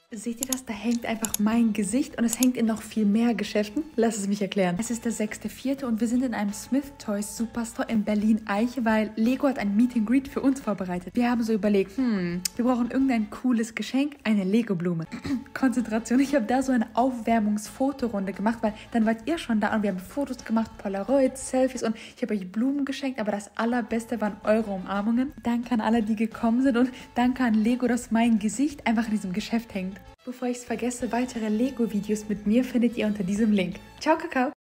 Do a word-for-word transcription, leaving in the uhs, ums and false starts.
Seht ihr das? Da hängt einfach mein Gesicht und es hängt in noch viel mehr Geschäften. Lass es mich erklären. Es ist der sechste vierte und wir sind in einem Smith Toys Superstore in Berlin-Eiche, weil Lego hat ein Meet and Greet für uns vorbereitet. Wir haben so überlegt, hm, wir brauchen irgendein cooles Geschenk, eine Lego-Blume. Konzentration, ich habe da so eine Aufwärmungsfotorunde gemacht, weil dann wart ihr schon da und wir haben Fotos gemacht, Polaroids, Selfies und ich habe euch Blumen geschenkt, aber das Allerbeste waren eure Umarmungen. Danke an alle, die gekommen sind und danke an Lego, dass mein Gesicht einfach in diesem Geschäft hängt. Bevor ich es vergesse, weitere Lego-Videos mit mir findet ihr unter diesem Link. Ciao, Kakao!